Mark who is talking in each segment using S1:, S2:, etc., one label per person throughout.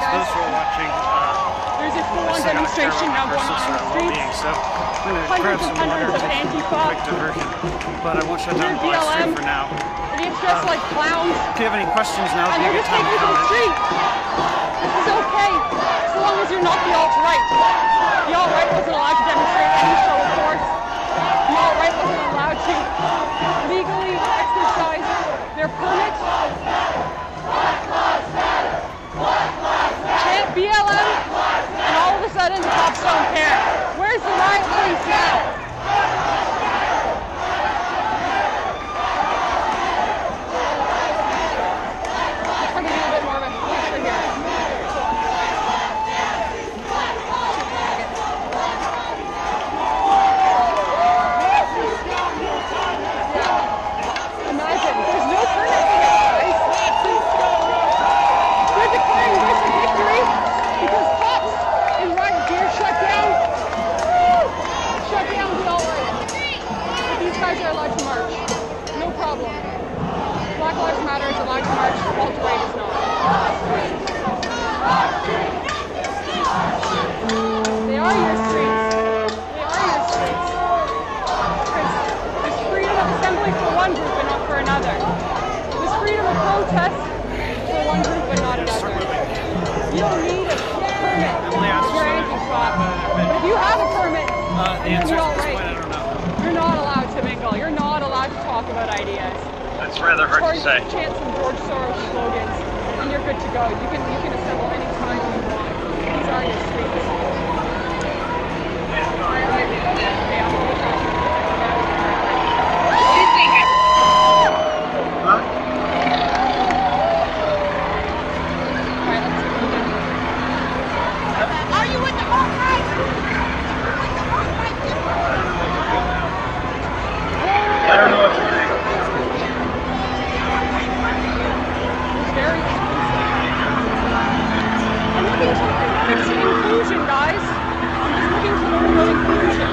S1: those who are watching,
S2: there's a full-on demonstration now going on in the streets.
S1: So I'm going to grab some water and take a quick diversion. But I won't shut down the live stream for now.
S2: They get dressed like clowns.
S1: If you have any questions now,
S2: and
S1: you
S2: they're
S1: get
S2: just
S1: time
S2: taking
S1: to
S2: to the street. This is okay, so long as you're not the alt-right. The alt-right wasn't allowed to demonstrate any show of force. The alt-right wasn't allowed to legally exercise their permit. Chant BLM, and all of a sudden the cops don't care. Where's the riot police now? Chant some George Soros slogans, and you're good to go. You can assemble any time you want. These are your streets.
S3: Are you with the alt-right?
S4: I don't know what to think.
S2: It's inclusion, guys. I'm just looking to learn about inclusion.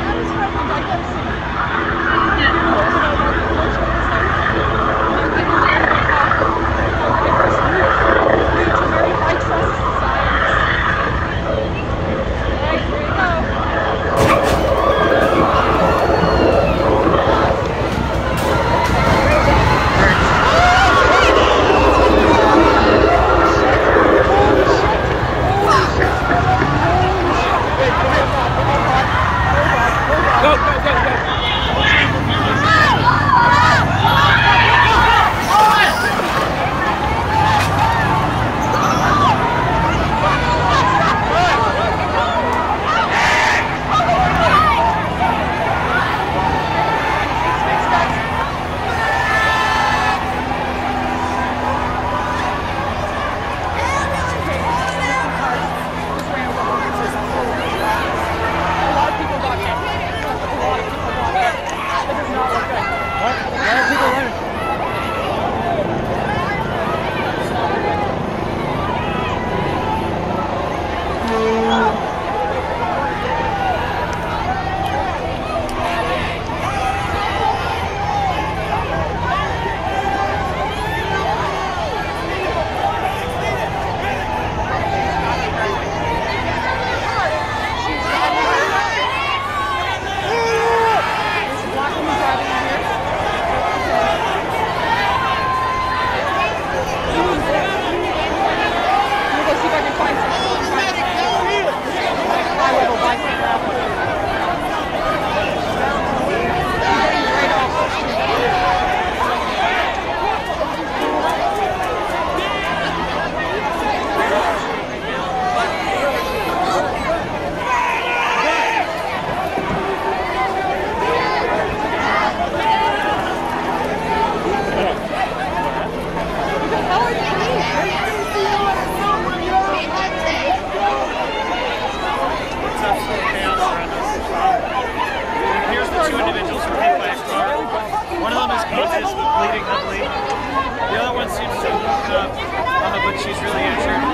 S1: bleeding heavily. The other one seems to have woken up, but she's really injured.